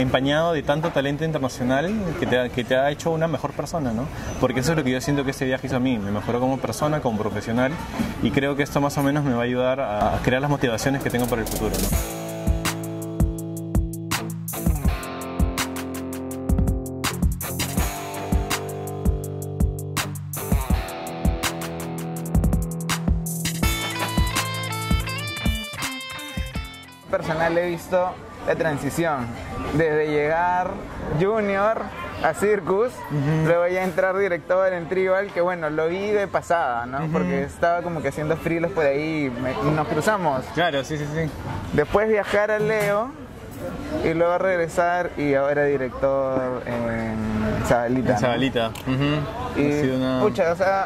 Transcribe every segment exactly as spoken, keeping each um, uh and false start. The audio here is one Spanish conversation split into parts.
empañado de tanto talento internacional que te, ha, que te ha hecho una mejor persona, ¿no? Porque eso es lo que yo siento que este viaje hizo a mí, me mejoró como persona, como profesional, y creo que esto más o menos me va a ayudar a crear las motivaciones que tengo para el futuro, ¿no? Personal he visto la transición desde llegar junior a Circus, uh-huh. luego ya entrar director en Tribal, que bueno, lo vi de pasada, ¿no? Uh-huh. Porque estaba como que haciendo frilos por ahí y nos cruzamos. Claro, sí, sí, sí. Después viajar a Leo y luego regresar y ahora director en Zabalita. En Zabalita. ¿No? Uh-huh. Y una... pucha, o sea,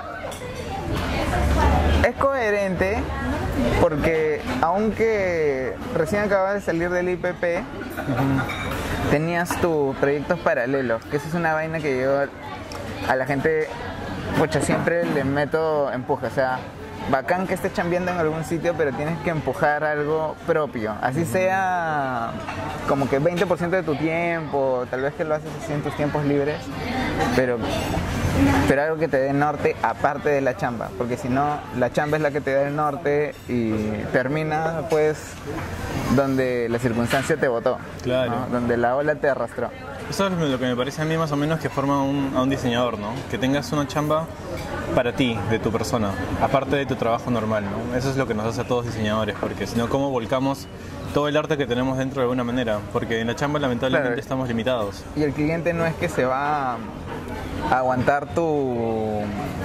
es coherente. Porque aunque recién acabas de salir del I P P, uh-huh. tenías tus proyectos paralelos, que esa es una vaina que yo a la gente, pucha, siempre le meto empuje. O sea, bacán que estés chambeando en algún sitio, pero tienes que empujar algo propio. Así sea como que veinte por ciento de tu tiempo, tal vez que lo haces así en tus tiempos libres, pero... pero algo que te dé norte aparte de la chamba, porque si no, la chamba es la que te da el norte y termina pues donde la circunstancia te botó, claro. ¿no? Donde la ola te arrastró. Eso es lo que me parece a mí más o menos que forma un, a un diseñador, ¿no? Que tengas una chamba para ti, de tu persona, aparte de tu trabajo normal, ¿no? Eso es lo que nos hace a todos diseñadores, porque si no, ¿cómo volcamos todo el arte que tenemos dentro de alguna manera? Porque en la chamba lamentablemente claro. estamos limitados. Y el cliente no es que se va a aguantar tu,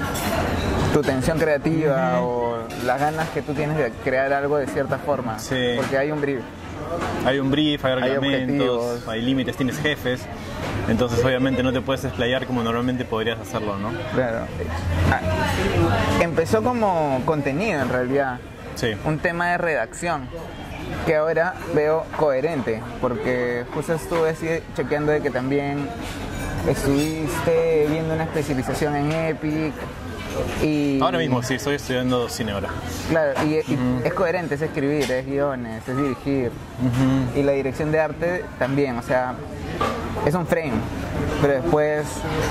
tu tensión creativa uh-huh. o las ganas que tú tienes de crear algo de cierta forma, sí. porque hay un brief. Hay un brief, hay reglamentos, hay, hay límites, tienes jefes, entonces obviamente no te puedes desplayar como normalmente podrías hacerlo, ¿no? Claro. Ah, empezó como contenido en realidad, sí. un tema de redacción, que ahora veo coherente, porque justo estuve así chequeando de que también estuviste viendo una especialización en Epic. Y ahora mismo sí, estoy estudiando cine ahora. Claro, y, y uh-huh. es coherente, es escribir, es guiones, es dirigir. Uh-huh. Y la dirección de arte también, o sea, es un frame, pero después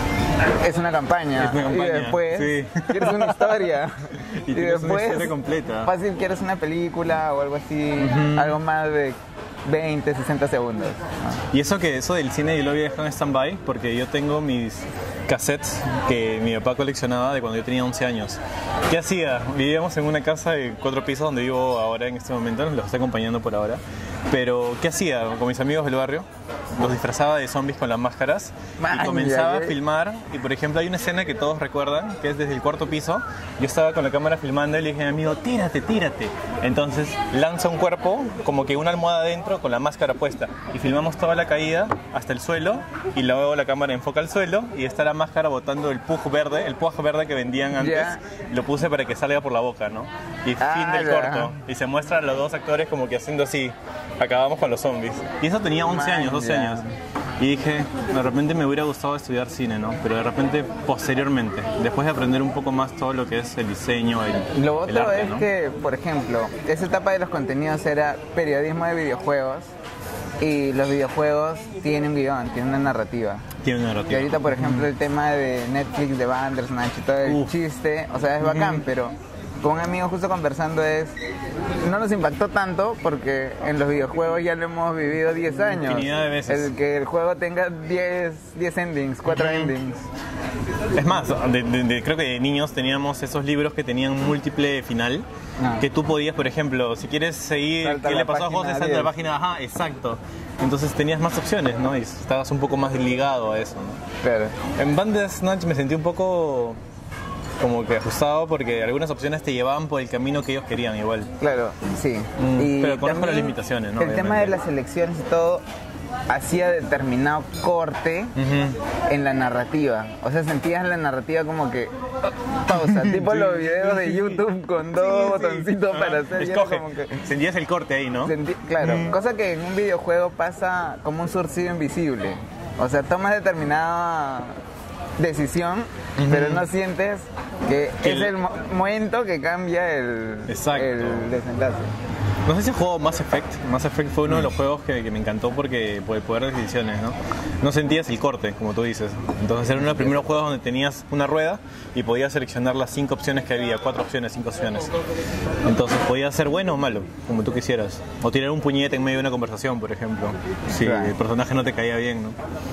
es una campaña. Es una campaña, y después sí. quieres una historia. y, y después una historia completa. Fácil quieres una película o algo así, uh-huh. algo más de veinte, sesenta segundos. ¿No? Y eso que eso del cine yo lo había dejado en stand-by porque yo tengo mis cassettes que mi papá coleccionaba de cuando yo tenía once años. ¿Qué hacía? Vivíamos en una casa de cuatro pisos donde vivo ahora en este momento, los estoy acompañando por ahora. Pero ¿qué hacía? Con mis amigos del barrio, los disfrazaba de zombies con las máscaras Man, y comenzaba ya, ya. a filmar. Y por ejemplo hay una escena que todos recuerdan, que es desde el cuarto piso. Yo estaba con la cámara filmando y le dije a mi amigo, tírate, tírate. Entonces lanza un cuerpo, como que una almohada adentro con la máscara puesta. Y filmamos toda la caída hasta el suelo y luego la cámara enfoca al suelo y está la máscara botando el pug verde, el pug verde que vendían antes. Yeah. Lo puse para que salga por la boca, ¿no? Y ah, fin del yeah. corto. Y se muestran los dos actores como que haciendo así. Acabamos con los zombies. Y eso tenía once Man, años, doce yeah. años. Y dije, de repente me hubiera gustado estudiar cine, ¿no? Pero de repente, posteriormente, después de aprender un poco más todo lo que es el diseño, el Lo otro el arte, es ¿no? que, por ejemplo, esa etapa de los contenidos era periodismo de videojuegos. Y los videojuegos tienen un guión, tienen una narrativa. Tienen una narrativa. Y ahorita, por ejemplo, el tema de Netflix, de Bandersnatch y todo el Uf. chiste, o sea, es bacán, uh-huh. pero con un amigo justo conversando es... No nos impactó tanto porque en los videojuegos ya lo hemos vivido diez años. Infinidad de veces. El que el juego tenga diez endings, cuatro uh-huh. endings. Es más, de, de, de, creo que de niños teníamos esos libros que tenían múltiple final. No. Que tú podías, por ejemplo, si quieres seguir Salta qué le pasó a José, salta la página, ajá, exacto. Entonces tenías más opciones, ¿no? Y estabas un poco más ligado a eso, ¿no? Claro. En Bandersnatch me sentí un poco como que ajustado porque algunas opciones te llevaban por el camino que ellos querían igual. Claro, sí. Mm, y pero conozco las limitaciones, ¿no? El Obviamente. tema de las elecciones y todo hacía determinado corte uh-huh. en la narrativa. O sea, sentías la narrativa como que pausa, tipo sí, los videos de YouTube con dos sí, botoncitos sí. para uh-huh. hacer. Escoge. Como que sentías el corte ahí, ¿no? Sentí, claro, uh-huh. cosa que en un videojuego pasa como un surcido invisible. O sea, tomas determinada decisión, uh-huh. pero no sientes que, que es el, el momento que cambia el, el desenlace. No sé si has jugado Mass Effect. Mass Effect fue uno de los juegos que, que me encantó porque por el poder de decisiones, ¿no? No sentías el corte, como tú dices. Entonces era uno de los primeros juegos donde tenías una rueda y podías seleccionar las cinco opciones que había, cuatro opciones, cinco opciones. Entonces podías ser bueno o malo, como tú quisieras. O tirar un puñete en medio de una conversación, por ejemplo, si el personaje no te caía bien, ¿no?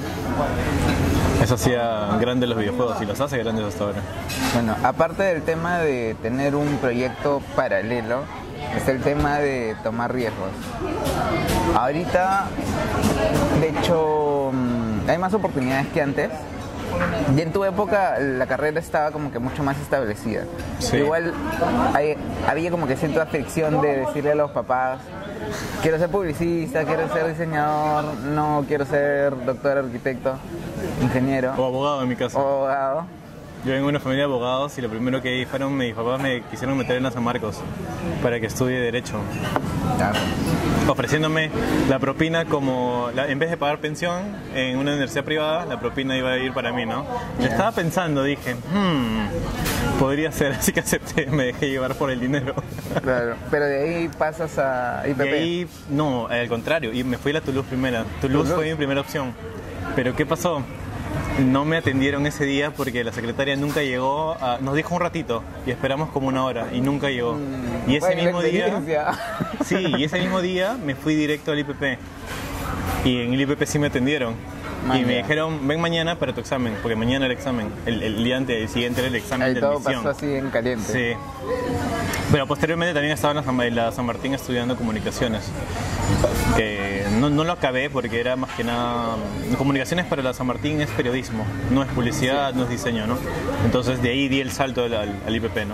Eso hacía grandes los videojuegos y los hace grandes hasta ahora. Bueno, aparte del tema de tener un proyecto paralelo, es el tema de tomar riesgos. Ahorita, de hecho, hay más oportunidades que antes. Y en tu época la carrera estaba como que mucho más establecida. Sí. Igual hay, había como que cierta fricción de decirle a los papás: quiero ser publicista, quiero ser diseñador, no quiero ser doctor, arquitecto, ingeniero. O abogado en mi caso. O abogado. Yo vengo de una familia de abogados y lo primero que fueron mis papás me quisieron meter en la San Marcos para que estudie Derecho. Claro. Ofreciéndome la propina como, la, en vez de pagar pensión en una universidad privada, la propina iba a ir para mí, ¿no? Yo yeah. estaba pensando, dije, hmm, podría ser, así que acepté, me dejé llevar por el dinero. Claro, pero de ahí pasas a I P P. De ahí, no, al contrario, y me fui a la Toulouse primera. Toulouse, Toulouse fue mi primera opción. Pero ¿qué pasó? No me atendieron ese día porque la secretaria nunca llegó, a, nos dijo un ratito y esperamos como una hora y nunca llegó. Mm, y ese mismo día, sí, y ese mismo día me fui directo al I P P y en el I P P sí me atendieron. Man, y me dijeron, ven mañana para tu examen, porque mañana era el examen, el, el día antes, el siguiente era el examen Ahí de todo admisión. Pasó así en caliente. Sí. Pero posteriormente también estaba en la San, en la San Martín estudiando comunicaciones. Que no, no lo acabé porque era más que nada... Comunicaciones para la San Martín es periodismo, no es publicidad, sí. no es diseño, ¿no? Entonces de ahí di el salto al, al I P P, ¿no?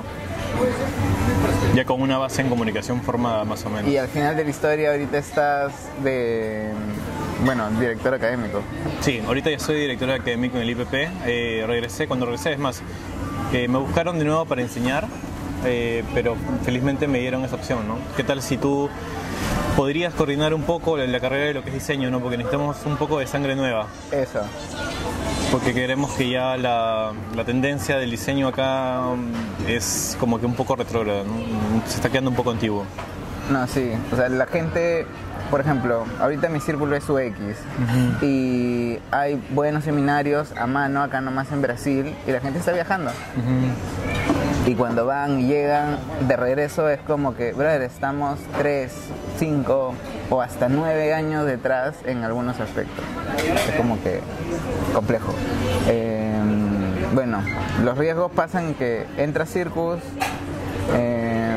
Ya con una base en comunicación formada más o menos. Y al final de la historia ahorita estás de... Bueno, director académico. Sí, ahorita ya soy director académico en el I P P. Eh, regresé, cuando regresé, es más, eh, me buscaron de nuevo para enseñar, eh, pero felizmente me dieron esa opción, ¿no? ¿Qué tal si tú podrías coordinar un poco la, la carrera de lo que es diseño, ¿no? Porque necesitamos un poco de sangre nueva. Eso. Porque queremos que ya la, la tendencia del diseño acá es como que un poco retrógrada, ¿no? Se está quedando un poco antiguo. No, sí. O sea, la gente... Por ejemplo, ahorita mi círculo es U X uh-huh. y hay buenos seminarios a mano acá nomás en Brasil y la gente está viajando. Uh-huh. Y cuando van y llegan de regreso es como que, brother, estamos tres, cinco o hasta nueve años detrás en algunos aspectos. Es como que complejo. Eh, bueno, los riesgos pasan en que entra Circus eh,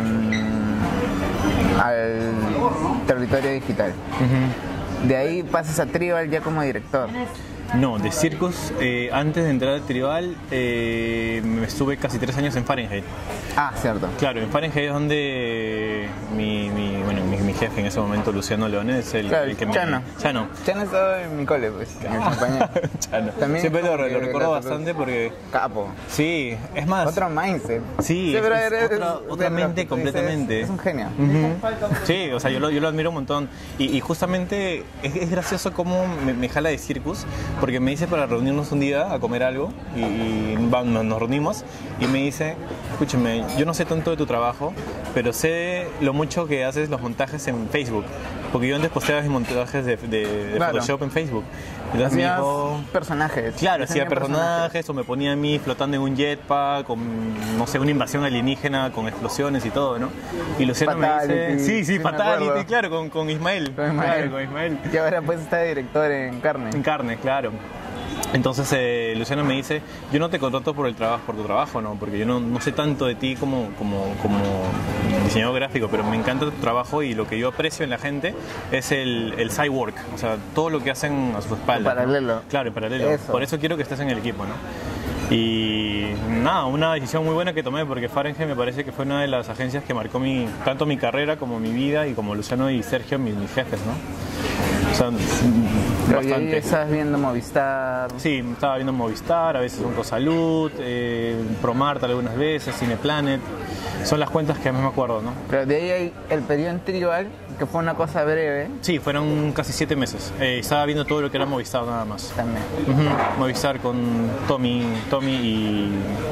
al territorio digital. Uh-huh. De ahí pasas a Tribal ya como director. No, de Circus, eh, antes de entrar al Tribal, eh, me estuve casi tres años en Fahrenheit. Ah, cierto. Claro, en Fahrenheit es donde mi, mi, bueno, mi, mi jefe en ese momento, Luciano Leone, es el, claro, el que Chano. me... Chano. Chano estaba en mi cole, pues, en el compañero. Chano. También siempre lo, lo recuerdo bastante porque... Capo. Sí, es más... Otro mindset. Sí, sí, es, es, es otra, otra mente es, completamente. Es, es un genio. Uh-huh. Sí, o sea, yo lo, yo lo admiro un montón. Y, y justamente es, es gracioso cómo me, me jala de Circus, porque me dice para reunirnos un día a comer algo y, y nos, nos reunimos y me dice, escúchame, yo no sé tanto de tu trabajo, pero sé lo mucho que haces los montajes en Facebook, porque yo antes posteaba mis montajes de, de, de claro. Photoshop en Facebook. Entonces me dijo, personajes. Claro, hacía personajes, personajes o me ponía a mí flotando en un jetpack con, no sé, una invasión alienígena con explosiones y todo, ¿no? Y Luciano Fatality, me dice, sí, sí, sí Fatality, claro, con, con Ismael. Con Ismael. Claro, con Ismael. Y ahora pues está de director en Carne. En Carne, claro. Entonces eh, Luciano me dice, yo no te contrato por el trabajo, por tu trabajo, ¿no? Porque yo no, no sé tanto de ti como, como, como diseñador gráfico, pero me encanta tu trabajo y lo que yo aprecio en la gente es el, el side work, o sea, todo lo que hacen a su espalda. En paralelo. ¿No? Claro, en paralelo. Eso. Por eso quiero que estés en el equipo, ¿no? Y nada, una decisión muy buena que tomé porque Fahrenheit me parece que fue una de las agencias que marcó mi, tanto mi carrera como mi vida y como Luciano y Sergio, mis, mis jefes, ¿no? O sea, pero bastante. ¿Y estás viendo Movistar? Sí, estaba viendo Movistar, a veces Oncosalud, eh, Promart algunas veces, Cineplanet. Son las cuentas que a mí me acuerdo, ¿no? Pero de ahí hay el periodo en Tribal, que fue una cosa breve. Sí, fueron casi siete meses. Eh, estaba viendo todo lo que era Movistar nada más. También. Uh-huh. Movistar con Tommy, Tommy y...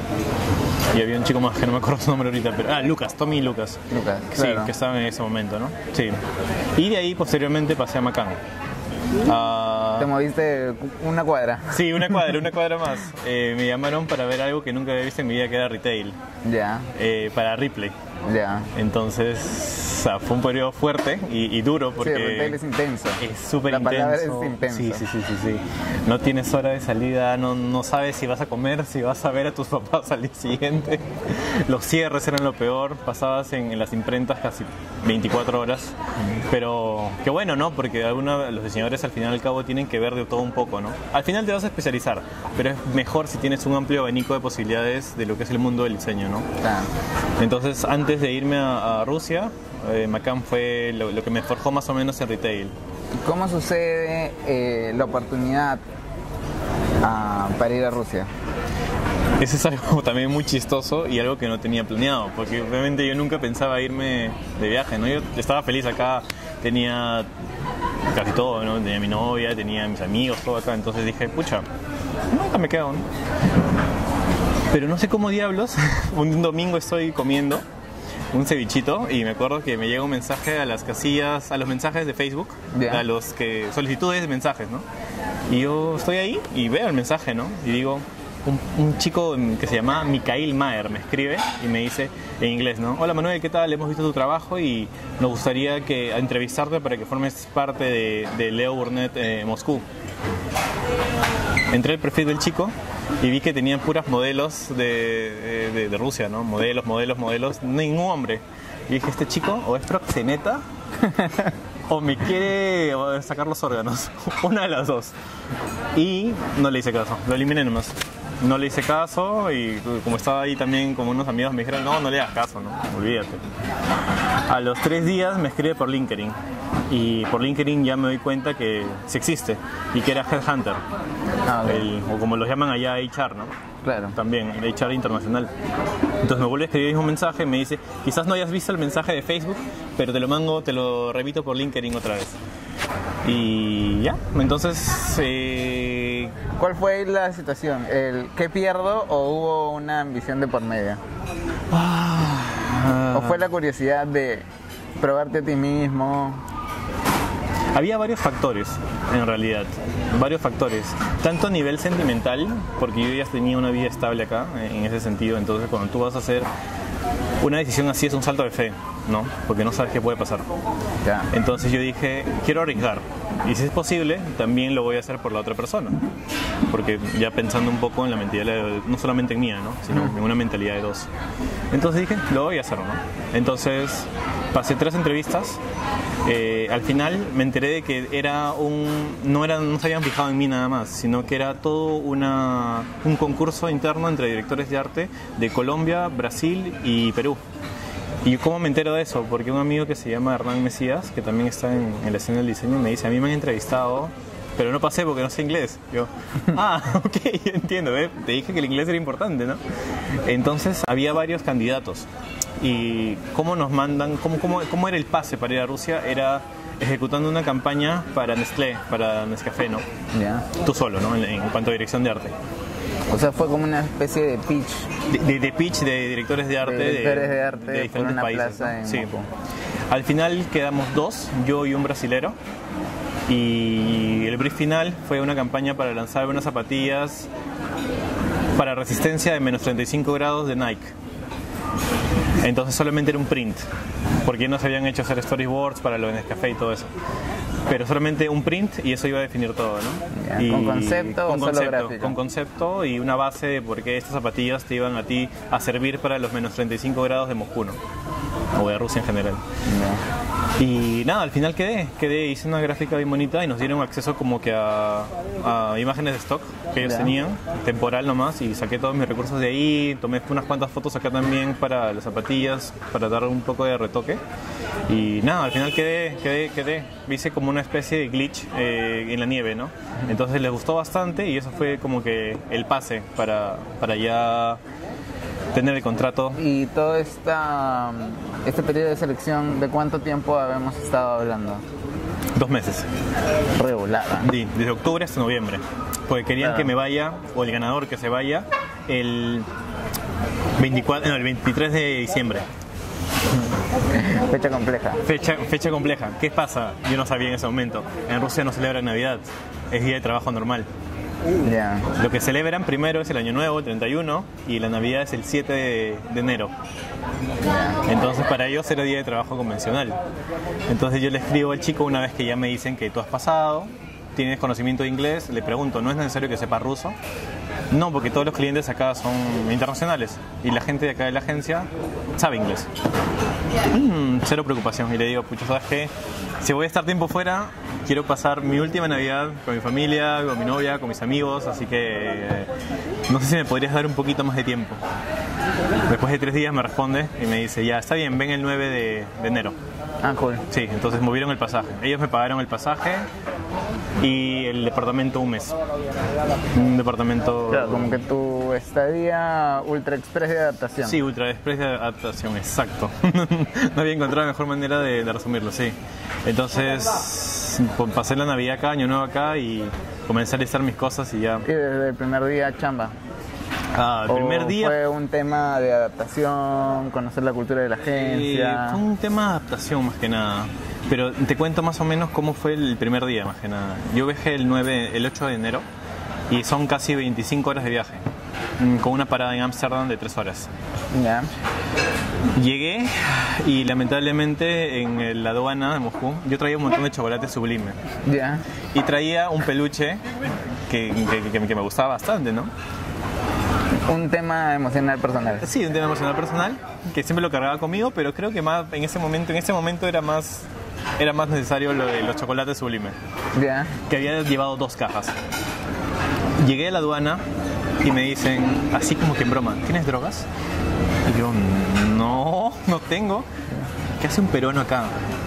Y había un chico más que no me acuerdo su nombre ahorita, pero... Ah, Lucas, Tommy y Lucas. Lucas, Sí, claro. que estaban en ese momento, ¿no? Sí. Y de ahí, posteriormente, pasé a Macán. Uh, Te moviste una cuadra. sí, una cuadra, una cuadra más. Eh, me llamaron para ver algo que nunca había visto en mi vida, que era retail. Ya, Eh, para Ripley. ya. Entonces, o sea, fue un periodo fuerte y, y duro porque... Sí, el retail es intenso. Es súper La intenso. palabra es intenso. Sí, sí, sí, sí, sí. No tienes hora de salida, no, no sabes si vas a comer, si vas a ver a tus papás al día siguiente. Los cierres eran lo peor, pasabas en, en las imprentas casi veinticuatro horas. Pero qué bueno, ¿no? Porque algunos, los diseñadores al final y al cabo tienen que ver de todo un poco, ¿no? Al final te vas a especializar, pero es mejor si tienes un amplio abanico de posibilidades de lo que es el mundo del diseño, ¿no? Claro. Entonces, antes de irme a, a Rusia, eh, Macán fue lo, lo que me forjó más o menos en retail. ¿Cómo sucede eh, la oportunidad ah, para ir a Rusia? Ese es algo también muy chistoso y algo que no tenía planeado, porque obviamente yo nunca pensaba irme de viaje, ¿no? Yo estaba feliz acá, tenía casi todo, ¿no? Tenía mi novia, tenía mis amigos, todo acá, entonces dije, pucha, nunca me quedo, ¿no? Pero no sé cómo diablos, un domingo estoy comiendo un cevichito y me acuerdo que me llega un mensaje a las casillas, a los mensajes de Facebook, Yeah. a los que solicitudes de mensajes, ¿no? Y yo estoy ahí y veo el mensaje, ¿no? Y digo, un, un chico que se llama Mikael Maher me escribe y me dice en inglés, ¿no? Hola Manuel, ¿qué tal? Hemos visto tu trabajo y nos gustaría que a entrevistarte para que formes parte de, de Leo Burnett eh, Moscú. Entré al perfil del chico y vi que tenían puras modelos de, de, de Rusia, ¿no? Modelos, modelos, modelos, ningún hombre. Y dije, este chico o es proxeneta o me quiere sacar los órganos, una de las dos. Y no le hice caso, lo eliminé nomás. No le hice caso y como estaba ahí también como unos amigos me dijeron, no, no le hagas caso, no, olvídate. A los tres días me escribe por LinkedIn y por LinkedIn ya me doy cuenta que sí existe y que era Headhunter, Ah, ok. el, o como lo llaman allá H R, ¿no? Claro. También, el H R internacional. Entonces me vuelve a escribir el mismo mensaje y me dice, quizás no hayas visto el mensaje de Facebook, pero te lo mando, te lo repito por LinkedIn otra vez. Y ya, entonces... Eh, ¿Cuál fue la situación? ¿El qué pierdo o hubo una ambición de por medio? ah, ¿O fue la curiosidad de probarte a ti mismo? Había varios factores, en realidad, varios factores. Tanto a nivel sentimental, porque yo ya tenía una vida estable acá, en ese sentido, entonces cuando tú vas a hacer una decisión así es un salto de fe, ¿no? Porque no sabes qué puede pasar. Ya. Entonces yo dije, quiero arriesgar. Y si es posible, también lo voy a hacer por la otra persona. Porque ya pensando un poco en la mentalidad, no solamente en mía, ¿no? Sino en una mentalidad de dos. Entonces dije, lo voy a hacer, ¿no? Entonces pasé tres entrevistas. Eh, al final me enteré de que era un, no, era, no se habían fijado en mí nada más, sino que era todo una, un concurso interno entre directores de arte de Colombia, Brasil y Perú. ¿Y cómo me entero de eso? Porque un amigo que se llama Hernán Mesías, que también está en, en la escena del diseño, me dice, a mí me han entrevistado, pero no pasé porque no sé inglés. Yo, ah, ok, entiendo, ¿eh? Te dije que el inglés era importante, ¿no? Entonces había varios candidatos. ¿Y cómo nos mandan, cómo, cómo, cómo era el pase para ir a Rusia? Era ejecutando una campaña para Nestlé, para Nescafé, ¿no? Ya. Tú solo, ¿no? En, en cuanto a dirección de arte. O sea, fue como una especie de pitch. De, de, de pitch de directores de arte De directores de arte por diferentes una países, plaza ¿no? en Sí. Moscú. Al final quedamos dos, yo y un brasilero. Y el brief final fue una campaña para lanzar unas zapatillas para resistencia de menos treinta y cinco grados de Nike. Entonces solamente era un print, porque no se habían hecho hacer storyboards para lo de Nescafé y todo eso. Pero solamente un print y eso iba a definir todo, ¿no? Ya, Y ¿con concepto con o solo concepto, gráfico? con concepto y una base de por qué estas zapatillas te iban a ti a servir para los menos treinta y cinco grados de Moscú, ¿no? O de Rusia en general. Ya. Y nada, al final quedé, quedé, hice una gráfica bien bonita y nos dieron acceso como que a, a imágenes de stock que ellos Ya. tenían, temporal nomás, y saqué todos mis recursos de ahí, tomé unas cuantas fotos acá también para las zapatillas, para dar un poco de retoque. Y nada, al final quedé, quedé, quedé, hice como una especie de glitch eh, en la nieve, ¿no? Entonces les gustó bastante y eso fue como que el pase para, para ya tener el contrato. Y toda esta este periodo de selección, ¿de cuánto tiempo habíamos estado hablando? Dos meses. Regulada. Sí, desde octubre hasta noviembre. Porque querían Claro. que me vaya, o el ganador que se vaya, el, veinticuatro, no, el veintitrés de diciembre. Fecha compleja. Fecha, fecha compleja. ¿Qué pasa? Yo no sabía en ese momento. En Rusia no celebran Navidad, es día de trabajo normal. Ya. Lo que celebran primero es el Año Nuevo, el treinta y uno, y la Navidad es el siete de, de enero. Ya. Entonces para ellos era día de trabajo convencional. Entonces yo le escribo al chico una vez que ya me dicen que tú has pasado, tienes conocimiento de inglés, le pregunto, ¿no es necesario que sepa ruso? No, porque todos los clientes acá son internacionales y la gente de acá de la agencia sabe inglés. Mm, cero preocupación. Y le digo, pucha, ¿sabes qué? Si voy a estar tiempo fuera, quiero pasar mi última Navidad con mi familia, con mi novia, con mis amigos, así que eh, no sé si me podrías dar un poquito más de tiempo. Después de tres días me responde y me dice, ya, está bien, ven el nueve de, de enero. Ah, cool. Sí, entonces movieron el pasaje. Ellos me pagaron el pasaje y el departamento un mes. Un departamento... Claro, como que tu estadía ultra express de adaptación. Sí, Ultra Express de adaptación, exacto. No había encontrado mejor manera de, de resumirlo, sí. Entonces, pues, pasé la Navidad acá, Año Nuevo acá y comencé a listar mis cosas y ya. Y desde el primer día chamba. Ah, el primer ¿O día... fue un tema de adaptación, conocer la cultura de la agencia? Eh, fue un tema de adaptación más que nada. Pero te cuento más o menos cómo fue el primer día más que nada. Yo viajé el, nueve, el ocho de enero y son casi veinticinco horas de viaje, con una parada en Ámsterdam de tres horas. Ya. Llegué y lamentablemente en la aduana de Moscú yo traía un montón de chocolate sublime Ya. y traía un peluche que, que, que- que me gustaba bastante, ¿no? Un tema emocional personal. Sí, un tema emocional personal que siempre lo cargaba conmigo, pero creo que más en ese momento, en ese momento era más, era más necesario lo de los chocolates sublime, Ya. que había llevado dos cajas. Llegué a la aduana y me dicen, así como que en broma, ¿tienes drogas? Y yo, no, no tengo. ¿Qué hace un peruano acá?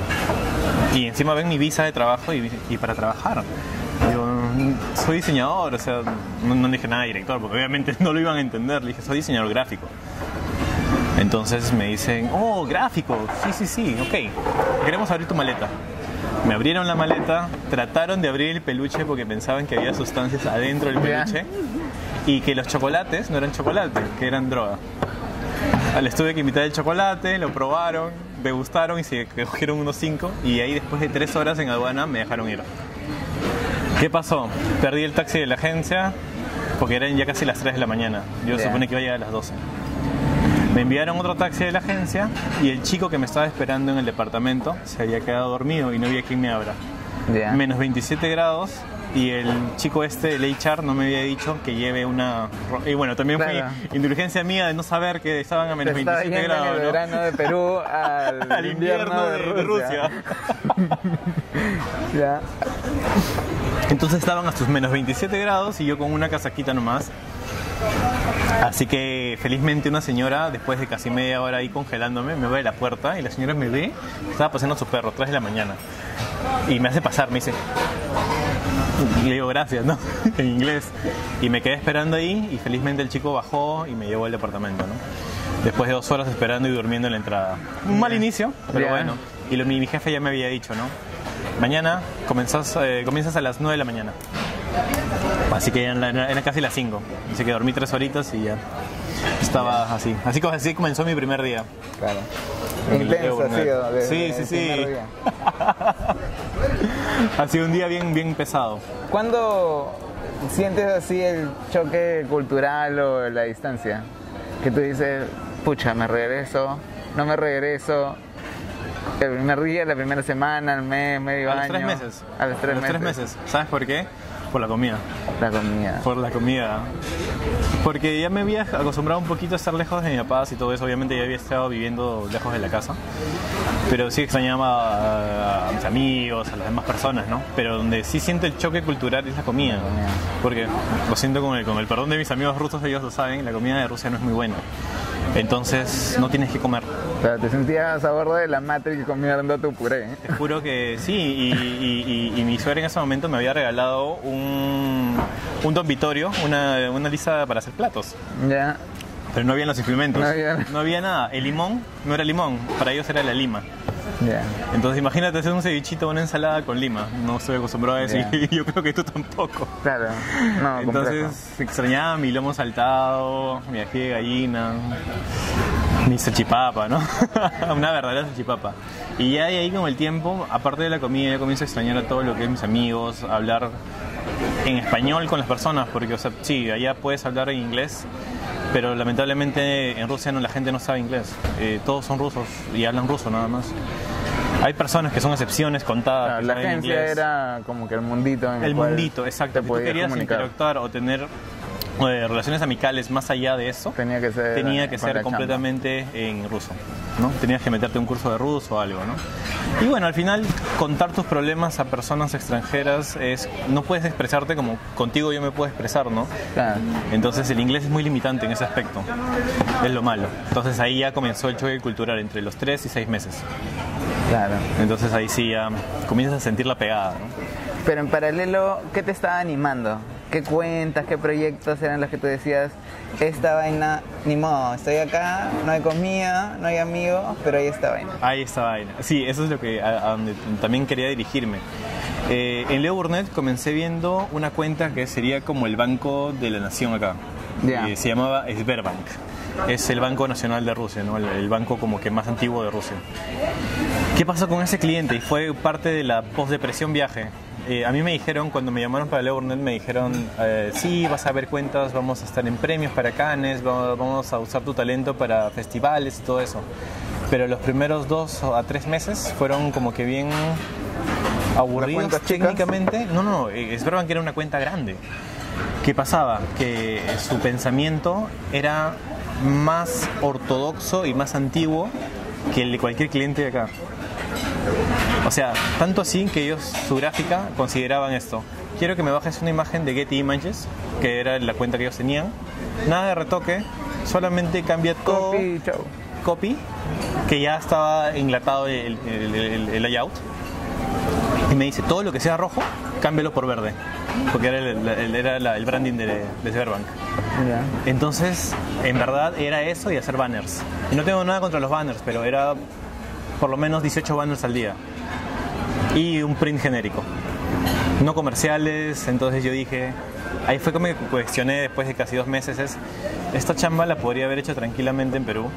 Y encima ven mi visa de trabajo y, y para trabajar. Digo, soy diseñador, o sea, no, no dije nada de director, porque obviamente no lo iban a entender. Le dije, soy diseñador gráfico. Entonces me dicen, oh, gráfico, sí, sí, sí, ok, queremos abrir tu maleta. Me abrieron la maleta, trataron de abrir el peluche porque pensaban que había sustancias adentro del Ya. peluche y que los chocolates no eran chocolate, que eran droga. Les tuve que invitar el chocolate, lo probaron, degustaron y se cogieron unos cinco y ahí después de tres horas en aduana me dejaron ir. ¿Qué pasó? Perdí el taxi de la agencia porque eran ya casi las tres de la mañana. Yo Ya. supone que iba a llegar a las doce. Me enviaron otro taxi de la agencia y el chico que me estaba esperando en el departamento se había quedado dormido y no había quien me abra. Ya. Menos veintisiete grados y el chico este, el H R, no me había dicho que lleve una... ro- Y bueno, también Claro. fue indulgencia mía de no saber que estaban a menos Te estaba veintisiete yendo en grados, el ¿no? verano de Perú al, Al invierno de, de Rusia. Ya. Entonces estaban a sus menos veintisiete grados y yo con una casaquita nomás. Así que felizmente una señora, después de casi media hora ahí congelándome, me abre la puerta y la señora me ve, estaba paseando a su perro, tres de la mañana. Y me hace pasar, me dice... Y le digo gracias, ¿no? En inglés. Y me quedé esperando ahí y felizmente el chico bajó y me llevó al departamento, ¿no? Después de dos horas esperando y durmiendo en la entrada. Un mal inicio, pero Bien. bueno. Y lo- mi, mi jefe ya me había dicho, ¿no? Mañana comenzás, eh, comienzas a las nueve de la mañana. Así que eran, eran casi las cinco. Así que dormí tres horitas y ya estaba así. Así, como- así comenzó mi primer día. Claro. En el Intenso ha Euro. sido desde Sí, sí, el sí. primer día. Ha sido un día bien, bien pesado. ¿Cuándo sientes así el choque cultural o la distancia? Que tú dices, pucha, me regreso, no me regreso. El primer día, la primera semana, el mes, medio A año. los tres meses. A los tres A los meses. tres meses. ¿Sabes por qué? Por la comida. La comida. Por la comida. Porque ya me había acostumbrado un poquito a estar lejos de mis papás y todo eso. Obviamente ya había estado viviendo lejos de la casa. Pero sí extrañaba a, a mis amigos, a las demás personas, ¿no? Pero donde sí siento el choque cultural es la comida. La comida. Porque lo siento con el, con el perdón de mis amigos rusos, ellos lo saben, la comida de Rusia no es muy buena. Entonces no tienes que comer. O sea, te sentías a bordo de la Matrix comiendo tu puré. ¿eh? Te juro que sí, y, y- y- y mi suegra en ese momento me había regalado un, un dormitorio, una, una lista para hacer platos. Ya. pero no había los implementos. No había... no había nada. El limón no era limón, para ellos era la lima. Yeah. Entonces imagínate hacer un cevichito o una ensalada con lima. No estoy acostumbrado a eso Yeah. y yo creo que tú tampoco. Claro, no, Entonces complejo. extrañaba mi lomo saltado, mi ají de gallina, mi salchipapa, ¿no? Una verdadera salchipapa. Y ya de ahí con el tiempo, aparte de la comida, yo comienzo a extrañar a todo lo que es mis amigos, hablar en español con las personas, porque o sea, sí, allá puedes hablar en inglés, pero lamentablemente en Rusia no, la gente no sabe inglés. Eh, todos son rusos y hablan ruso nada más. Hay personas que son excepciones contadas. Claro, que la saben agencia inglés. era como que el mundito en el, El cual mundito, exacto. te Si tú podías querías comunicar. interactuar o tener eh, relaciones amicales más allá de eso, Tenía que ser, tenía que con ser la completamente en ruso, ¿no? Tenías que meterte un curso de ruso o algo, ¿no? Y bueno, al final, contar tus problemas a personas extranjeras es... No puedes expresarte como contigo yo me puedo expresar, ¿no? Claro. Entonces el inglés es muy limitante en ese aspecto. Es lo malo. Entonces ahí ya comenzó el choque cultural entre los tres y seis meses. Claro. Entonces ahí sí ya comienzas a sentir la pegada, ¿no? Pero en paralelo, ¿qué te estaba animando? ¿Qué cuentas, qué proyectos eran los que tú decías, esta vaina, ni modo, estoy acá, no hay comida, no hay amigos, pero hay esta vaina? Ahí está vaina. Sí, eso es lo que a, a donde también quería dirigirme. Eh, en Leo Burnett comencé viendo una cuenta que sería como el Banco de la Nación acá. Ya. Eh, se llamaba Sberbank. Es el Banco Nacional de Rusia, ¿no? El, el banco como que más antiguo de Rusia. ¿Qué pasó con ese cliente? Y fue parte de la postdepresión viaje. Eh, a mí me dijeron, cuando me llamaron para Leo Burnett, me dijeron, eh, sí, vas a ver cuentas, vamos a estar en premios para Cannes, vamos a usar tu talento para festivales y todo eso. Pero los primeros dos a tres meses fueron como que bien aburridos cuentas chicas? técnicamente. No, no, eh, Sberbank era una cuenta grande. ¿Qué pasaba? Que su pensamiento era más ortodoxo y más antiguo que el de cualquier cliente de acá. O sea, tanto así que ellos, su gráfica, consideraban esto. Quiero que me bajes una imagen de Getty Images, que era la cuenta que ellos tenían. Nada de retoque, solamente cambia todo. Copy, chau. Copy, que ya estaba enlatado el, el, el, el layout. Y me dice, todo lo que sea rojo, cámbialo por verde. Porque era el, el, era la, el branding de, de Sberbank. Ya. Entonces, en verdad era eso y hacer banners. Y no tengo nada contra los banners, pero era por lo menos dieciocho banners al día. Y un print genérico. No comerciales, entonces yo dije... Ahí fue que me cuestioné después de casi dos meses, es... Esta chamba la podría haber hecho tranquilamente en Perú.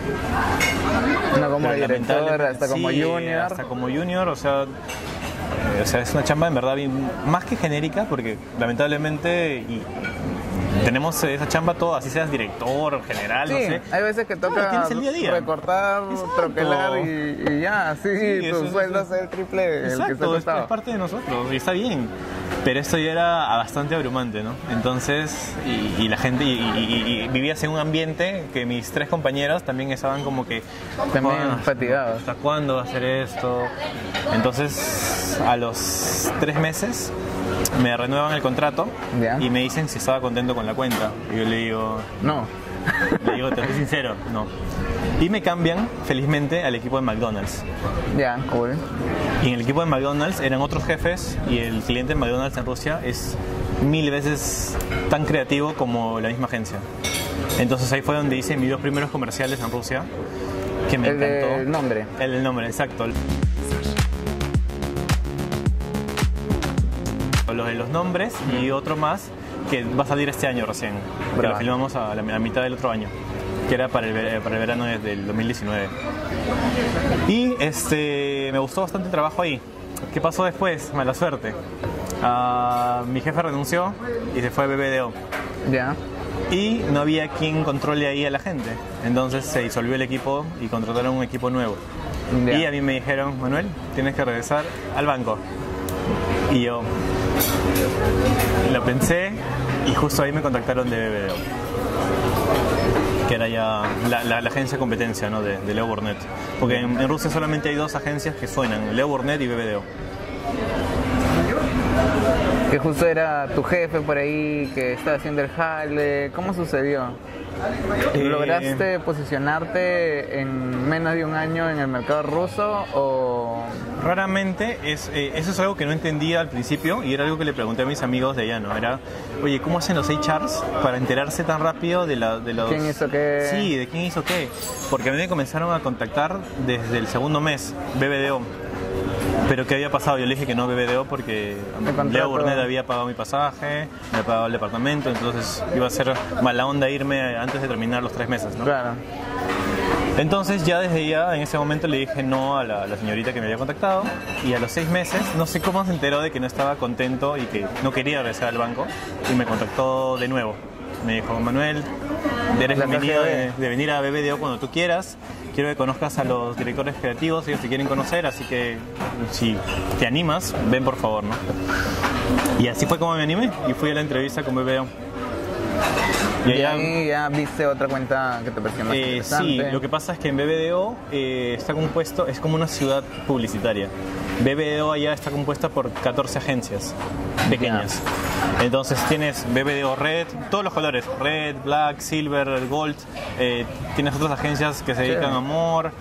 No como Pero director, lamentablemente- hasta como sí, junior. Hasta como junior, o sea... eh, o sea, es una chamba en verdad bien, más que genérica, porque lamentablemente... Y, tenemos esa chamba todo, así seas director, general, Sí, no sé. hay veces que No, toca tienes el día a día. recortar, Exacto. troquelar y, y ya, sí, Sí, eso tu es- sueldo eso es el triple del que está Exacto, es, costado. es parte de nosotros y está bien. Pero esto ya era bastante abrumante, ¿no? Entonces, y, y la gente, y, y- y vivías en un ambiente que mis tres compañeros también estaban como que... También "Ah, fatigados". ¿Hasta cuándo va a hacer esto? Entonces, a los tres meses me renuevan el contrato Ya. y me dicen si estaba contento con la cuenta. Y yo le digo, No. le digo, te soy sincero, no. Y me cambian, felizmente, al equipo de McDonald's. Ya, cool. Y en el equipo de McDonald's eran otros jefes y el cliente de McDonald's en Rusia es mil veces tan creativo como la misma agencia. Entonces ahí fue donde hice mis dos primeros comerciales en Rusia, que me El encantó. del nombre. El del nombre, exacto. Los de los nombres y otro más que va a salir este año recién. Que Brava. lo filmamos a la, a mitad del otro año, que era para el, ver- para el verano del dos mil diecinueve. Y este, me gustó bastante el trabajo ahí. ¿Qué pasó después? Mala suerte. Ah, mi jefe renunció y se fue a B B D O. Ya. Y no había quien controle ahí a la gente. Entonces se disolvió el equipo y contrataron un equipo nuevo. Ya. Y a mí me dijeron, Manuel, tienes que regresar al banco. Y yo lo pensé y justo ahí me contactaron de B B D O, que era ya la, la, la agencia de competencia, ¿no? de, de Leo Burnett. Porque en, en Rusia solamente hay dos agencias que suenan, Leo Burnett y B B D O. Que justo era tu jefe por ahí, que estaba haciendo el jale. ¿Cómo sucedió? ¿Lograste eh, posicionarte en menos de un año en el mercado ruso o...? Raramente, es, eh, eso es algo que no entendía al principio y era algo que le pregunté a mis amigos de allá, ¿no? Era, oye, ¿cómo hacen los H Rs para enterarse tan rápido de, la, de los... ¿Quién hizo qué? Sí, de quién hizo qué. Porque a mí me comenzaron a contactar desde el segundo mes, B B D O. Pero ¿qué había pasado? Yo le dije que no B B D O porque Leo Burnett había pagado mi pasaje, me había pagado el departamento, entonces iba a ser mala onda irme antes de terminar los tres meses, ¿no? Claro. Entonces ya desde ya, en ese momento le dije no a la, a la señorita que me había contactado y a los seis meses, no sé cómo se enteró de que no estaba contento y que no quería regresar al banco y me contactó de nuevo. Me dijo, Manuel, eres bienvenido de, de venir a B B D O cuando tú quieras. Quiero que conozcas a los directores creativos, ellos te quieren conocer, así que si te animas, ven por favor, ¿no? Y así fue como me animé y fui a la entrevista con B B D O. Y, y ahí ya viste otra cuenta que te pareció más eh, interesante. Sí, lo que pasa es que en B B D O eh, está compuesto, es como una ciudad publicitaria. B B D O allá está compuesta por catorce agencias pequeñas. Yeah. Entonces tienes B B D O Red, todos los colores, Red, Black, Silver, Gold. Eh, tienes otras agencias que se dedican sí. a amor,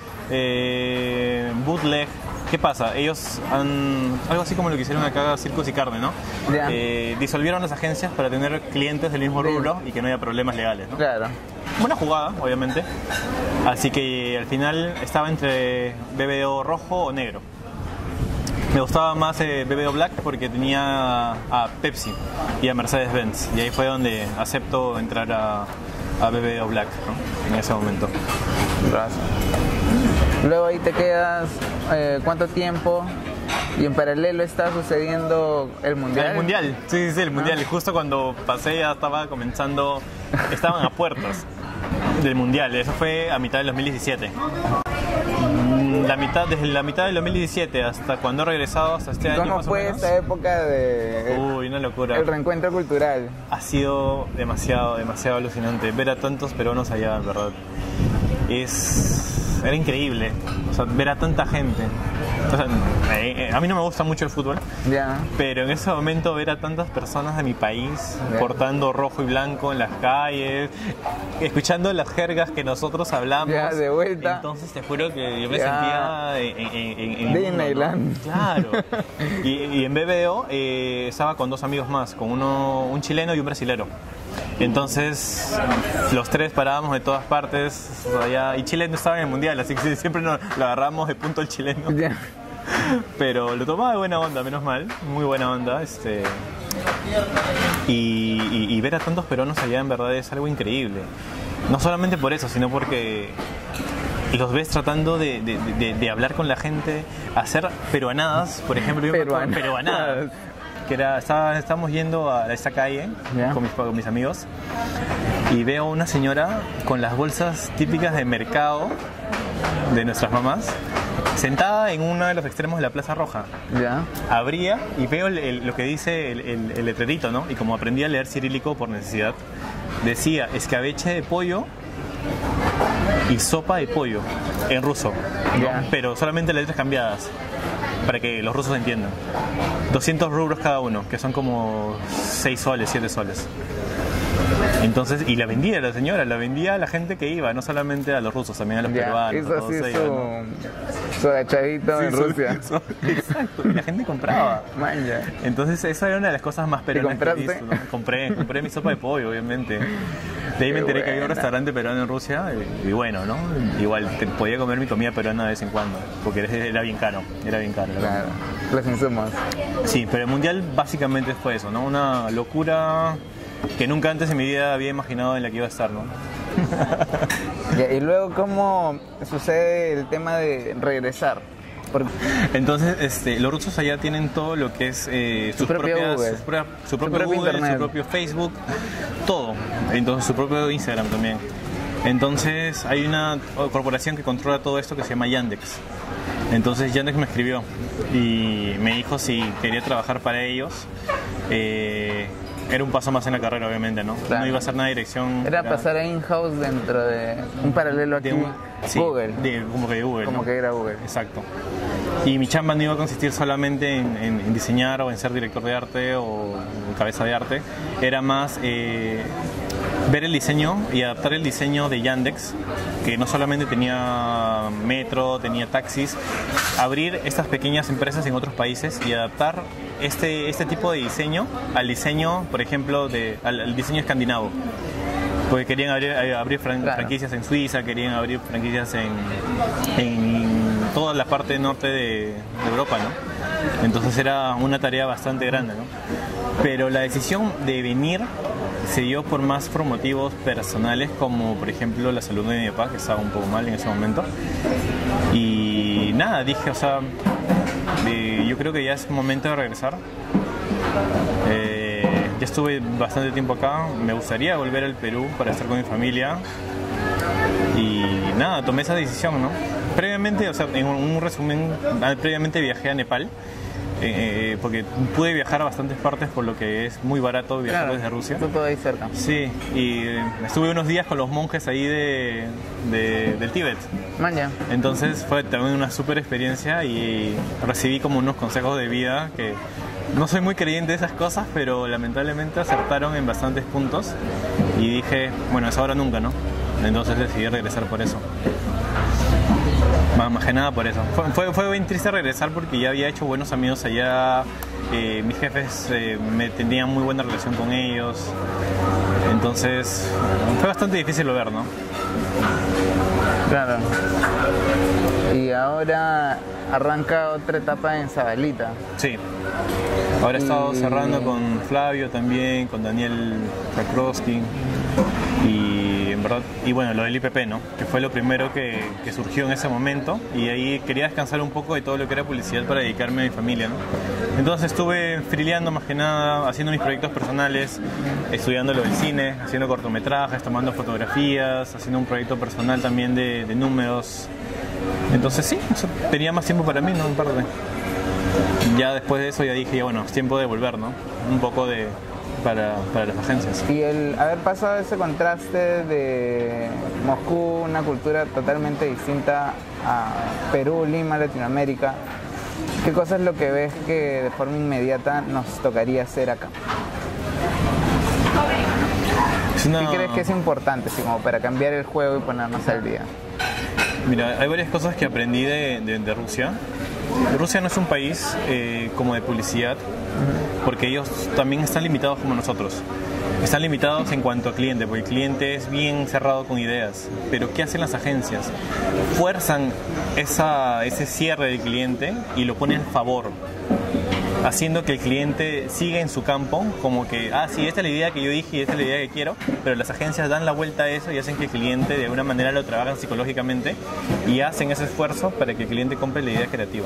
eh, bootleg. ¿Qué pasa? Ellos han, algo así como lo que hicieron acá Circus y Carne, ¿no? Yeah. Eh, disolvieron las agencias para tener clientes del mismo rubro y que no haya problemas legales, ¿no? Claro. Buena jugada, obviamente. Así que al final estaba entre B B D O rojo o negro. Me gustaba más eh, B B D O Black porque tenía a Pepsi y a Mercedes-Benz. Y ahí fue donde acepto entrar a, a B B D O Black, ¿no? En ese momento. Gracias. Luego ahí te quedas, eh, ¿cuánto tiempo? Y en paralelo está sucediendo el Mundial. El Mundial, sí, sí, sí, el Mundial. Ah. Justo cuando pasé ya estaba comenzando, estaban a puertas del Mundial. Eso fue a mitad del dos mil diecisiete. La mitad, desde la mitad del dos mil diecisiete hasta cuando he regresado hasta este año. ¿Cómo fue esta época de Uy, una locura. el reencuentro cultural? Ha sido demasiado, demasiado alucinante ver a tantos peruanos allá, en verdad. Es... Era increíble, o sea, ver a tanta gente. O sea, eh, a mí no me gusta mucho el fútbol, yeah. pero en ese momento ver a tantas personas de mi país yeah. portando rojo y blanco en las calles, escuchando las jergas que nosotros hablamos, yeah, de vuelta. Entonces te juro que yo me yeah. sentía en, en, en Disneyland, ¿no? Claro. Y, y en B B D O eh, estaba con dos amigos más, con uno, un chileno y un brasilero. Entonces los tres parábamos de todas partes, o sea, ya, y Chile no estaba en el Mundial, así que siempre nos lo agarramos de punto al chileno. Yeah. Pero lo tomaba de buena onda, menos mal, muy buena onda. Este, y, y, y ver a tantos peruanos allá en verdad es algo increíble. No solamente por eso, sino porque los ves tratando de, de, de, de hablar con la gente, hacer peruanadas, por ejemplo, yo Peruana. peruanadas. Que era, estaba, estábamos yendo a esta calle yeah. con, mis, con mis amigos y veo una señora con las bolsas típicas de mercado de nuestras mamás sentada en uno de los extremos de la Plaza Roja. Yeah. Abría y veo el, el, lo que dice el, el, el letrerito, ¿no? Y como aprendí a leer cirílico por necesidad, decía escabeche de pollo y sopa de pollo en ruso, ¿no? Yeah. Pero solamente letras cambiadas para que los rusos entiendan. doscientos rubros cada uno, que son como seis soles, siete soles. Entonces, y la vendía la señora, la vendía a la gente que iba, no solamente a los rusos, también a los ya, peruanos. Eso sí, ellos, su, ¿no? su agachadito sí, en su, Rusia. Su, exacto, y la gente compraba. Man, ya. Entonces, esa era una de las cosas más peruanas que he visto, ¿no? Compré, compré mi sopa de pollo, obviamente. De ahí me enteré buena. que había un restaurante peruano en Rusia y, y bueno, ¿no? Igual te, podía comer mi comida peruana de vez en cuando, porque era, era bien caro, era bien caro. Claro, los insumos. Sí, pero el Mundial básicamente fue eso, ¿no? Una locura que nunca antes en mi vida había imaginado en la que iba a estar, ¿no? Y luego, ¿cómo sucede el tema de regresar? Porque... Entonces, este, los rusos allá tienen todo lo que es eh, sus su propio propias, Google, su, propia, su propio, su propio Google, Internet, su propio Facebook, todo. Entonces, su propio Instagram también. Entonces, hay una corporación que controla todo esto que se llama Yandex. Entonces, Yandex me escribió y me dijo si quería trabajar para ellos. Eh, Era un paso más en la carrera, obviamente, ¿no? Claro. No iba a ser nada de dirección. Era, era pasar a in-house dentro de un paralelo aquí. De un, sí, Google. De, como que de Google. Como ¿no? que era Google. Exacto. Y mi chamba no iba a consistir solamente en, en, en diseñar o en ser director de arte o cabeza de arte. Era más eh, ver el diseño y adaptar el diseño de Yandex, que no solamente tenía metro, tenía taxis, abrir estas pequeñas empresas en otros países y adaptar este, este tipo de diseño al diseño, por ejemplo, de, al, al diseño escandinavo. Porque querían abrir, abrir fran claro. franquicias en Suiza, querían abrir franquicias en, en toda la parte norte de, de Europa, ¿no? Entonces era una tarea bastante grande, ¿no? Pero la decisión de venir se dio por más por motivos personales, como por ejemplo la salud de mi papá, que estaba un poco mal en ese momento. Y nada, dije, o sea, de, yo creo que ya es momento de regresar. Eh, ya estuve bastante tiempo acá, me gustaría volver al Perú para estar con mi familia. Y nada, tomé esa decisión, ¿no? Previamente, o sea, en un resumen, previamente viajé a Nepal. Eh, porque pude viajar a bastantes partes, por lo que es muy barato viajar claro, desde Rusia. todo ahí cerca. Sí, y eh, estuve unos días con los monjes ahí de, de, del Tíbet. Man, ya. Entonces fue también una súper experiencia y recibí como unos consejos de vida que no soy muy creyente de esas cosas, pero lamentablemente acertaron en bastantes puntos y dije, bueno, es ahora o nunca, ¿no? Entonces decidí regresar por eso. Más que nada por eso. Fue, fue, fue bien triste regresar porque ya había hecho buenos amigos allá. Eh, mis jefes eh, me tenían muy buena relación con ellos. Entonces fue bastante difícil de ver, ¿no? Claro. Y ahora arranca otra etapa en Zabalita. Sí. Ahora he estado y... cerrando con Flavio también, con Daniel Rakowski. Y en verdad, y bueno, lo del I P P, ¿no? Que fue lo primero que, que surgió en ese momento, y ahí quería descansar un poco de todo lo que era publicidad para dedicarme a mi familia, ¿no? Entonces estuve frileando más que nada, haciendo mis proyectos personales, estudiando lo del cine, haciendo cortometrajes, tomando fotografías, haciendo un proyecto personal también de, de números. Entonces sí, o sea, tenía más tiempo para mí, ¿no? En parte. Ya después de eso ya dije, ya bueno, es tiempo de volver, ¿no? Un poco de... Para, para las agencias. Y el haber pasado ese contraste de Moscú, una cultura totalmente distinta a Perú, Lima, Latinoamérica, ¿qué cosa es lo que ves que de forma inmediata nos tocaría hacer acá? Es una... ¿Qué crees que es importante, así como para cambiar el juego y ponernos al día? Mira, hay varias cosas que aprendí de, de, de Rusia. Rusia no es un país eh, como de publicidad, porque ellos también están limitados como nosotros. Están limitados en cuanto a cliente, porque el cliente es bien cerrado con ideas. Pero ¿qué hacen las agencias? Fuerzan esa, ese cierre del cliente y lo ponen a favor, haciendo que el cliente siga en su campo, como que, ah, sí, esta es la idea que yo dije y esta es la idea que quiero, pero las agencias dan la vuelta a eso y hacen que el cliente de alguna manera lo trabajan psicológicamente y hacen ese esfuerzo para que el cliente compre la idea creativa.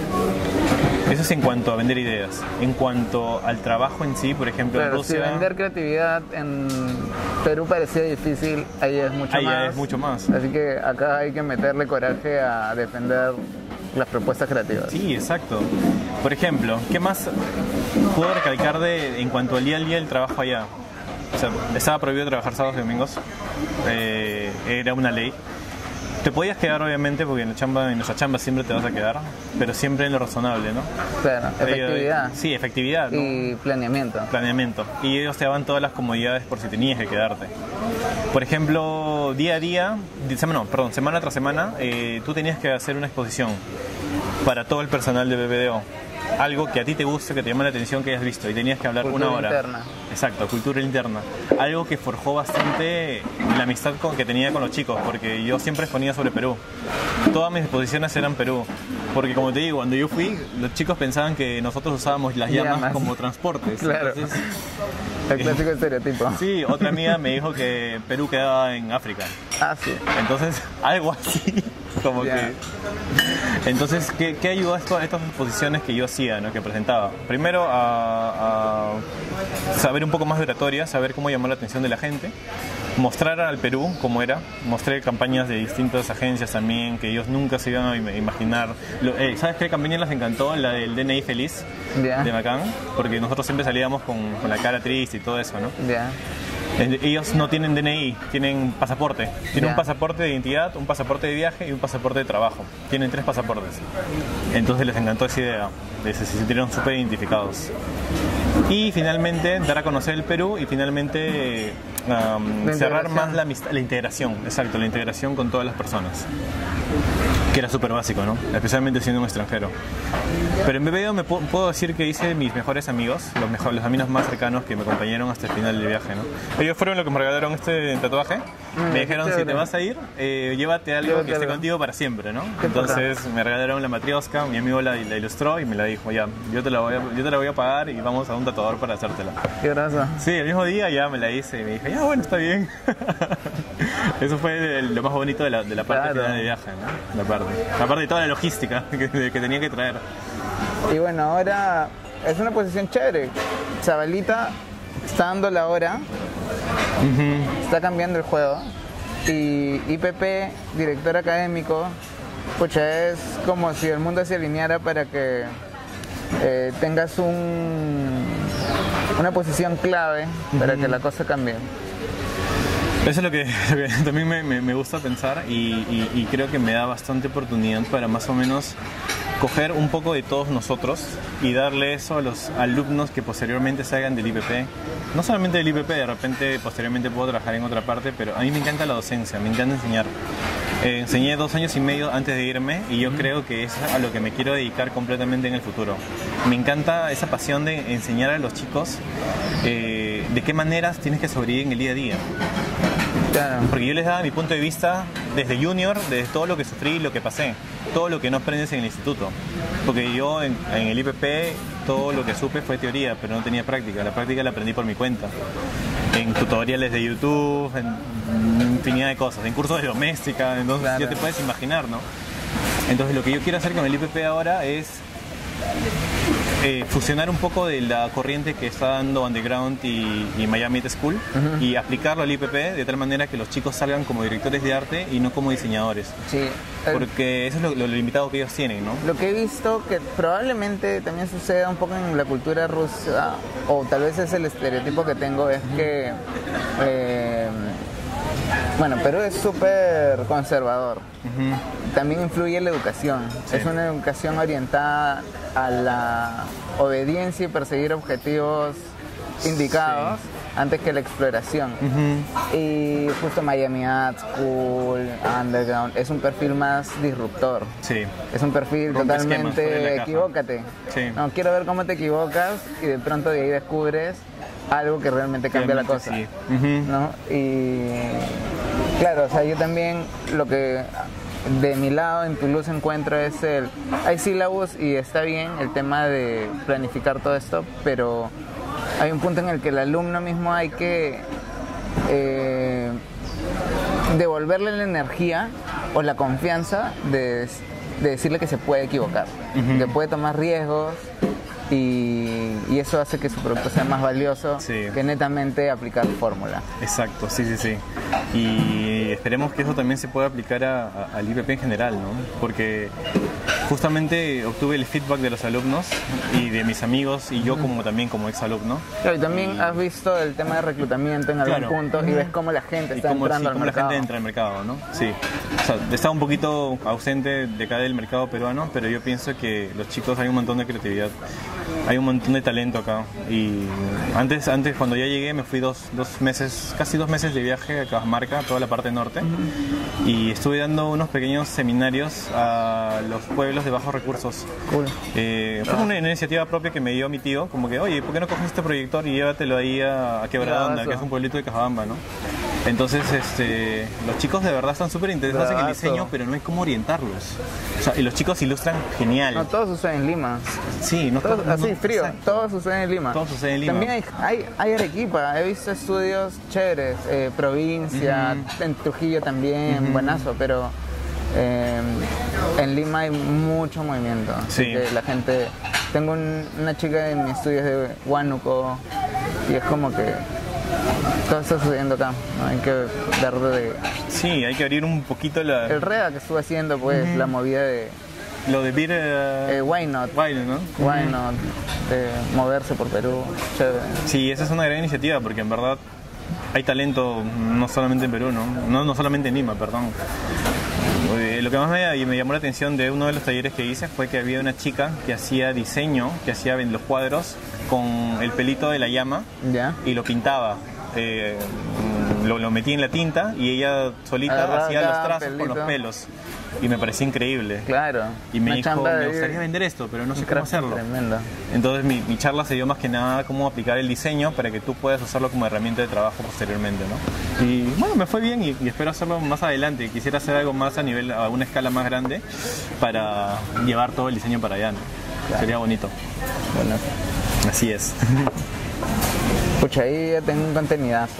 Eso es en cuanto a vender ideas. En cuanto al trabajo en sí, por ejemplo, claro, en Rusia... si vender creatividad en Perú parecía difícil, ahí es mucho ahí más. Ahí es mucho más. Así que acá hay que meterle coraje a defender las propuestas creativas. Sí, exacto. Por ejemplo, ¿qué más puedo recalcar de, en cuanto al día al día del trabajo allá? O sea, estaba prohibido trabajar sábados y domingos. Eh, era una ley. Te podías quedar, obviamente, porque en la chamba, en nuestra chamba siempre te vas a quedar, pero siempre en lo razonable, ¿no? Claro, efectividad. Eh, sí, efectividad, ¿no? Y planeamiento. Planeamiento. Y ellos te daban todas las comodidades por si tenías que quedarte. Por ejemplo, día a día, no, perdón, semana tras semana, eh, tú tenías que hacer una exposición para todo el personal de B B D O. Algo que a ti te guste, que te llame la atención, que hayas visto, y tenías que hablar cultura una hora. Interna. Exacto, cultura interna. Algo que forjó bastante la amistad con, que tenía con los chicos, porque yo siempre exponía sobre Perú. Todas mis exposiciones eran Perú, porque como te digo, cuando yo fui, los chicos pensaban que nosotros usábamos las llamas, llamas. como transportes. Claro. Entonces, el clásico estereotipo. Sí, otra amiga me dijo que Perú quedaba en África. Ah, sí. Entonces, algo así, como yeah. que... Entonces, ¿qué, qué ayudó a, esto, a estas exposiciones que yo hacía, ¿no? Que presentaba? Primero, a, a saber un poco más de oratoria, saber cómo llamar la atención de la gente, mostrar al Perú cómo era, mostré campañas de distintas agencias también, que ellos nunca se iban a imaginar. Lo, eh, ¿Sabes qué campaña les encantó? La del D N I feliz, yeah. de Macán, porque nosotros siempre salíamos con, con la cara triste y todo eso, ¿no? Yeah. Ellos no tienen D N I, tienen pasaporte. Tienen yeah. un pasaporte de identidad, un pasaporte de viaje y un pasaporte de trabajo. Tienen tres pasaportes. Entonces les encantó esa idea. Se sintieron súper identificados. y finalmente dar a conocer el Perú y finalmente um, cerrar más la, la integración, exacto, la integración con todas las personas, que era súper básico, ¿no? Especialmente siendo un extranjero. Pero en B B D O me puedo decir que hice mis mejores amigos, los, mejor, los amigos más cercanos que me acompañaron hasta el final del viaje, ¿no? Ellos fueron los que me regalaron este tatuaje. Mm, me dijeron, si te vas a ir, eh, llévate algo llévate que esté algo. contigo para siempre, ¿no? Entonces pasa? me regalaron la matrioska, mi amigo la, la ilustró y me la dijo, ya, yo te la, voy a, yo te la voy a pagar y vamos a un tatuador para hacértela. Qué grasa. Sí, el mismo día ya me la hice y me dije, ya, bueno, está bien. Eso fue lo más bonito de la, de la parte claro. final del viaje, ¿no? La parte. Aparte de toda la logística que, que tenía que traer. Y bueno, ahora es una posición chévere. Zabalita está dando la hora, uh-huh. está cambiando el juego. Y I P P, director académico, pucha, es como si el mundo se alineara para que eh, tengas un, una posición clave para uh-huh. que la cosa cambie. Eso es lo que, lo que también me, me, me gusta pensar y, y, y creo que me da bastante oportunidad para más o menos coger un poco de todos nosotros y darle eso a los alumnos que posteriormente salgan del I P P. No solamente del I P P, de repente posteriormente puedo trabajar en otra parte, pero a mí me encanta la docencia, me encanta enseñar. Eh, enseñé dos años y medio antes de irme y yo creo que es a lo que me quiero dedicar completamente en el futuro. Me encanta esa pasión de enseñar a los chicos eh, de qué maneras tienes que sobrevivir en el día a día. Claro. Porque yo les daba mi punto de vista desde junior, desde todo lo que sufrí, lo que pasé, todo lo que no aprendes en el instituto. Porque yo en, en el I P P todo lo que supe fue teoría, pero no tenía práctica. La práctica la aprendí por mi cuenta. En tutoriales de YouTube, en infinidad de cosas, en cursos de doméstica, entonces claro. ya te puedes imaginar, ¿no? Entonces lo que yo quiero hacer con el I P P ahora es Eh, fusionar un poco de la corriente que está dando Underground y, y Miami School uh-huh. y aplicarlo al I P P de tal manera que los chicos salgan como directores de arte y no como diseñadores. Sí. Porque eso es lo, lo limitado que ellos tienen, ¿no? Lo que he visto que probablemente también suceda un poco en la cultura rusa, o tal vez es el estereotipo que tengo, es uh-huh. que eh, bueno, Perú es súper conservador. Uh-huh. También influye la educación. Sí. Es una educación orientada a la obediencia y perseguir objetivos indicados sí. antes que la exploración. Uh-huh. Y justo Miami Art School, Underground, es un perfil más disruptor. Sí. Es un perfil Rompe totalmente equivócate. Sí. No, quiero ver cómo te equivocas y de pronto de ahí descubres algo que realmente cambia realmente la cosa. Sí. Uh-huh. ¿No? Y claro, o sea, yo también lo que de mi lado en Toulouse encuentro es el... Hay sílabus y está bien el tema de planificar todo esto, pero hay un punto en el que el alumno mismo hay que eh, devolverle la energía o la confianza de, de decirle que se puede equivocar, uh-huh. que puede tomar riesgos. Y, y eso hace que su producto sea más valioso sí. que netamente aplicar fórmula. Exacto, sí, sí, sí. Y esperemos que eso también se pueda aplicar a, a, al I P P en general, ¿no? Porque justamente obtuve el feedback de los alumnos y de mis amigos y yo como también como exalumno. Claro, y también y... has visto el tema de reclutamiento en algún claro. punto y ves cómo la gente está cómo, entrando sí, al cómo mercado. la gente entra al mercado, ¿no? Sí. O sea, estaba un poquito ausente de acá del mercado peruano, pero yo pienso que los chicos hay un montón de creatividad. Hay un montón de talento acá y antes, antes cuando ya llegué me fui dos, dos meses, casi dos meses de viaje a Cajamarca, toda la parte norte uh-huh. y estuve dando unos pequeños seminarios a los pueblos de bajos recursos. Cool. Eh, fue una, una iniciativa propia que me dio mi tío, como que oye, ¿por qué no coges este proyector y llévatelo ahí a, a Quebradonda, que es un pueblito de Cajabamba, ¿no? Entonces este, los chicos de verdad están súper interesados en el diseño, pero no hay cómo orientarlos. O sea, y los chicos ilustran genial. No, todos suceden en Lima. Sí, no todos, no, así, no, frío, exacto. Todos suceden en Lima. Todos suceden en Lima. También hay, hay, hay Arequipa, he visto estudios chéveres, eh, provincia, uh-huh. en Trujillo también, uh-huh. buenazo, pero eh, en Lima hay mucho movimiento. Sí. Que la gente, tengo un, una chica en mis estudios de Huánuco y es como que todo está sucediendo acá, ¿no? Hay que dar de... Sí, hay que abrir un poquito la... El REA que estuve haciendo, pues, uh-huh. la movida de... Lo de Beer... Uh... Eh, why not? Why not, ¿no? Why uh-huh. not? De moverse por Perú, chévere. Sí, esa es una gran iniciativa, porque en verdad hay talento no solamente en Perú, ¿no? No, no solamente en Lima, perdón. lo que más me, me llamó la atención de uno de los talleres que hice fue que había una chica que hacía diseño, que hacía los cuadros con el pelito de la llama ¿Ya? y lo pintaba. Eh, lo, lo metía en la tinta y ella solita Agarraba hacía los cada trazos pelito. con los pelos. Y me parecía increíble. Claro. Y me Una dijo, chamba me de- gustaría vender esto, pero no sé un cómo craft hacerlo. Tremendo. Entonces mi, mi charla se dio más que nada cómo aplicar el diseño para que tú puedas usarlo como herramienta de trabajo posteriormente, ¿no? Y bueno, me fue bien y, y espero hacerlo más adelante. Quisiera hacer algo más a nivel, a una escala más grande para llevar todo el diseño para allá, ¿no? Claro. Sería bonito. Bueno, Así es. pucha, ahí ya tengo un contenidazo.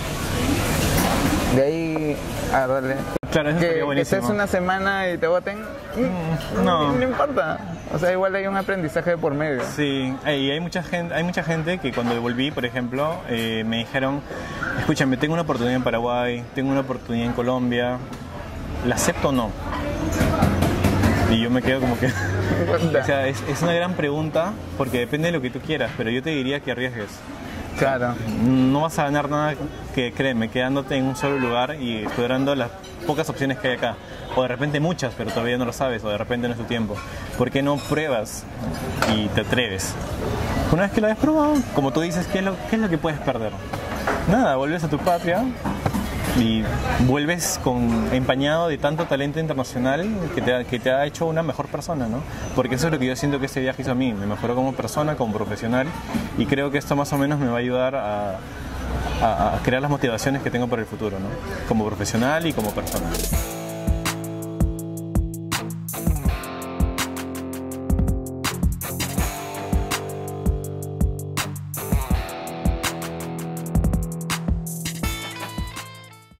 De ahí a darle. Claro, eso Que, sería que buenísimo. estés una semana y te voten, Mm, no. no. no importa. O sea, igual hay un aprendizaje de por medio. Sí, y hay mucha gente, hay mucha gente que cuando volví, por ejemplo, eh, me dijeron, escúchame, tengo una oportunidad en Paraguay, tengo una oportunidad en Colombia, ¿la acepto o no? Y yo me quedo como que... O sea, es, es una gran pregunta porque depende de lo que tú quieras, pero yo te diría que arriesgues. Claro. No vas a ganar nada, que créeme, quedándote en un solo lugar y explorando las pocas opciones que hay acá. O de repente muchas, pero todavía no lo sabes, o de repente no es tu tiempo. ¿Por qué no pruebas y te atreves? Una vez que lo hayas probado, como tú dices, ¿qué es lo, qué es lo que puedes perder? Nada, vuelves a tu patria y vuelves con empañado de tanto talento internacional que te, ha, que te ha hecho una mejor persona, ¿no? Porque eso es lo que yo siento que este viaje hizo a mí, me mejoró como persona, como profesional, y creo que esto más o menos me va a ayudar a, a, a crear las motivaciones que tengo para el futuro, ¿no? Como profesional y como persona.